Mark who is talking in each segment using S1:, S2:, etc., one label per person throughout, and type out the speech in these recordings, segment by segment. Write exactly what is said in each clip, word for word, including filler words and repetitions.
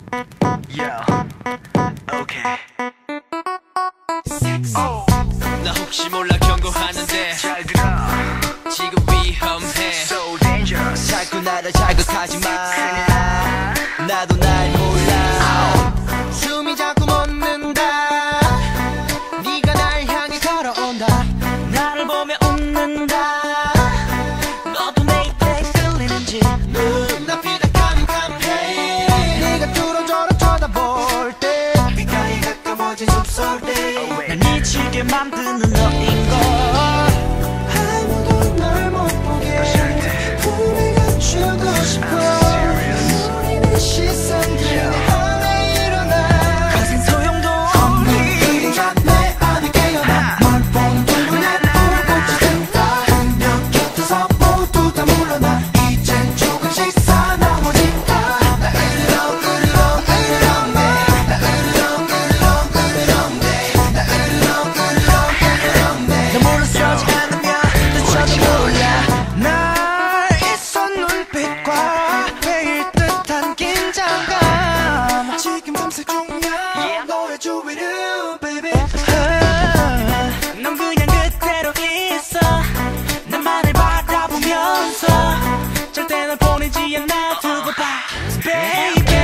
S1: Yeah. Okay. Oh. 나 혹시 몰라 경고하는데 잘 들어. 지금 위험해. So dangerous. 자꾸 나를 자극하지 마. 나도 날 몰라. oh. 숨이 자꾸 멎는다. 네가 날 향해 걸어온다. 나를 보며 웃는다. 너도 내 입에 끌리는지 눈앞이 깜깜해. 네가 뚫어져라 쳐다볼 때 귓가에 가까워진 숨소리 날 미치게 만드는 너인 걸. 아무도 널 못 보게 품에 감추고 싶어. 우리는 시선들 내 안에 일어나. 거센 소용도 없니. 그림자 내 안에 깨어나. 널 보는 눈에 불꽃이 든다. 분명 곁에서 모두 다 물러나. 이젠 조금씩 사나워진다. 나 으르렁 으르렁 으르렁 내. 나 으르렁 으르렁 으르렁 내. 나 으르렁 으르렁 으르렁 내. 너 물러서지 않으면 미쳐도 몰라. 날 이선 눈빛과 베일 듯한 긴장감 지금 탐색 중이야. 너의 주위를 baby. 넌 그냥 그대로 있어. 나만을 바라보면서 절대 널 보내지 않아. 두고 봐 baby.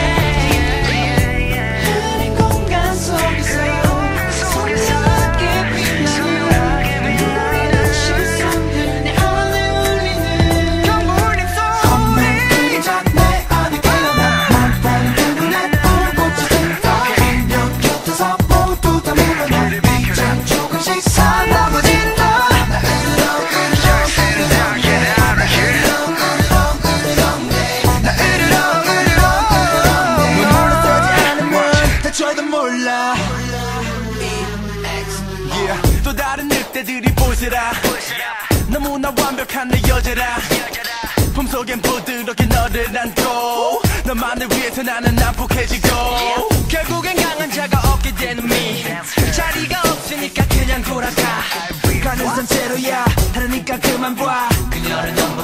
S1: 흐린 공간 속에서 소리스럽게 빛나는 너의 시선들 내 안에 울리는 경물림 소리. 그림자 내 안에 깨어나. 널 보는 눈에 불꽃이 든다. 분명 곁에서 모두 다 물러나. 이젠 조금씩 사나워진다. 나 으르렁 으르렁 으르렁 내. 나 으르렁 으르렁 으르렁 내. 나 으르렁 으르렁 으르렁 내. 넌 물러서지 않으면 다쳐도 몰라. Yeah. 또 다른 늑대들이 보시라. 너무나 완벽한 내 여자라. 품속엔 부드럽게 너를 안고 너만을 위해서 나는 난폭해지고 결국엔 강한 자가 없게 되는 미. 자리가 없으니까 그냥 돌아가. 가는 산채로야 하려니까 그만 봐. 그녀는 너무